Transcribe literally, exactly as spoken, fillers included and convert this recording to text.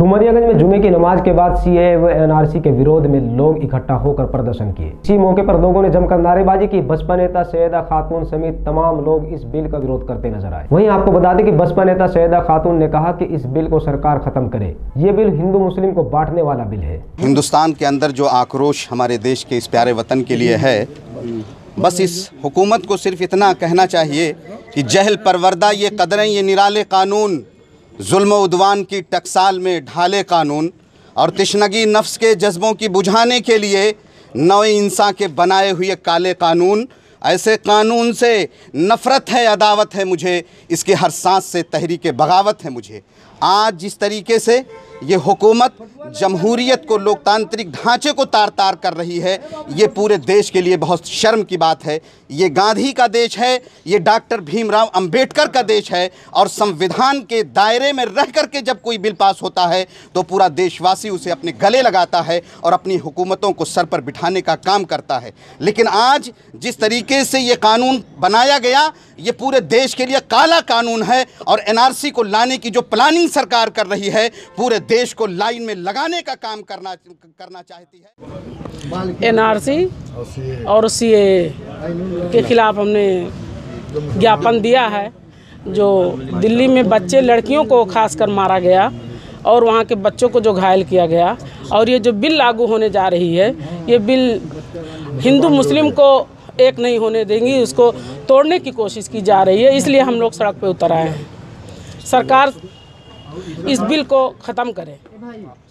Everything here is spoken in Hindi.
डुमरियागंज में जुमे की नमाज के बाद सीएए व एनआरसी के विरोध में लोग इकट्ठा होकर प्रदर्शन किए। इसी मौके पर लोगों ने जमकर नारेबाजी की। बसपा नेता सैयदा खातून समेत तमाम लोग इस बिल का विरोध करते नजर आए। वहीं आपको बता दें कि बसपा नेता सैयदा खातून ने कहा कि इस बिल को सरकार खत्म करे। ये बिल हिंदू मुस्लिम को बांटने वाला बिल है। हिंदुस्तान के अंदर जो आक्रोश हमारे देश के इस प्यारे वतन के लिए है, बस इस हुकूमत को सिर्फ इतना कहना चाहिए कि जहल परवरदा ये कदरें, ये निराले कानून, जुल्म उद्वान की टकसाल में ढाले कानून और तिश्नगी नफ्स के जज्बों की बुझाने के लिए नौ इंसान के बनाए हुए काले कानून। ऐसे कानून से नफ़रत है, अदावत है मुझे, इसके हर सांस से तहरीक बगावत है मुझे। आज जिस तरीके से ये हुकूमत जमहूरियत को, लोकतांत्रिक ढांचे को तार तार कर रही है, ये पूरे देश के लिए बहुत शर्म की बात है। ये गांधी का देश है, ये डॉक्टर भीमराव अंबेडकर का देश है और संविधान के दायरे में रह कर के जब कोई बिल पास होता है तो पूरा देशवासी उसे अपने गले लगाता है और अपनी हुकूमतों को सर पर बिठाने का काम करता है। लेकिन आज जिस तरीके से ये कानून बनाया गया, ये पूरे देश के लिए काला कानून है और एनआरसी को लाने की जो प्लानिंग सरकार कर रही है, पूरे देश को लाइन में लगाने का काम करना करना चाहती है। एनआरसी और सीएए के खिलाफ हमने ज्ञापन दिया है। जो दिल्ली में बच्चे, लड़कियों को खासकर मारा गया और वहाँ के बच्चों को जो घायल किया गया, और ये जो बिल लागू होने जा रही है, ये बिल हिंदू मुस्लिम को एक नहीं होने देंगी, उसको तोड़ने की कोशिश की जा रही है। इसलिए हम लोग सड़क पे उतर आए हैं। सरकार इस बिल को ख़त्म करे।